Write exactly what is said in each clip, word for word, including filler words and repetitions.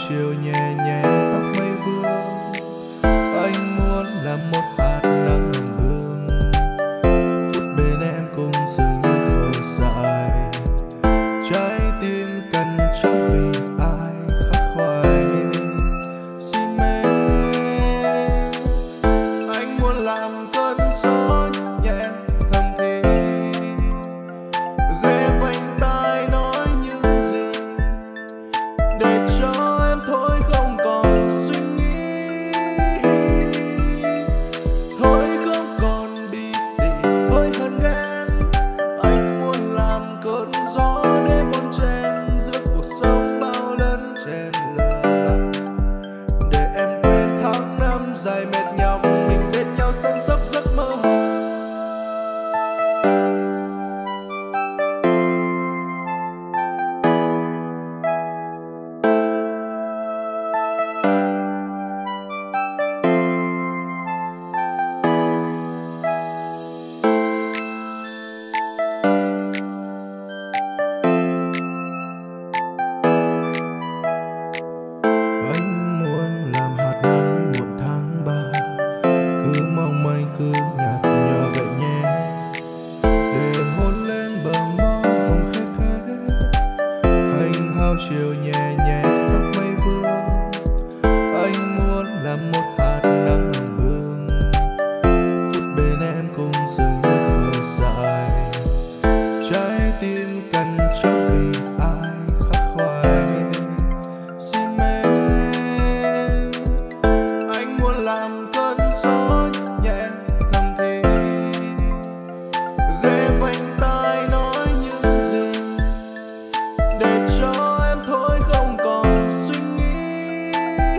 chiều nhẹ nhẹ tóc mây vương. Anh muốn làm một hạt nắng hầm hương, phút bên em cũng dường như khờ dại. Trái tim cần trao vì ai khắc khoải si mê. Anh muốn làm cơn gió nhẹ thầm thì, ghé vành tai nói những gì để cho em thôi không còn suy nghĩ, thôi không còn bi tỉ với hờn ghen. Anh muốn làm cơn gió để bon chen giữa cuộc sống bao lần chen lửa, để em quên tháng năm dài mệt nhọc mình bên nhau săn sóc giấc mơ hồng. Anh muốn làm hạt nắng muộn tháng ba, cứ mong manh cứ nhạt nhòa vậy nhé, để hôn lên bờ môi hồng khẽ khẽ. Anh hao chiều nhẹ nhẹ tóc mây vương. Anh muốn làm một hạt nắng hầm hương, phút bên em cũng dường như khờ dại. Trái tim cần trao vì ai khắc khoải si mê. Anh muốn làm cơn gió nhẹ thầm thì, ghé vành tai nói những gì để cho em thôi không còn suy nghĩ,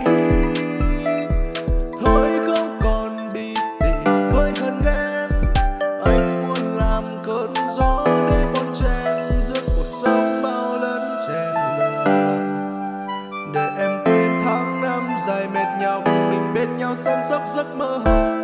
thôi không còn bi tỉ với hờn ghen. Anh muốn làm cơn gió để bon chen giữa cuộc sống bao lần chen lửa, để em quên tháng năm dài mệt nhọc mình bên nhau săn sóc giấc mơ hồng.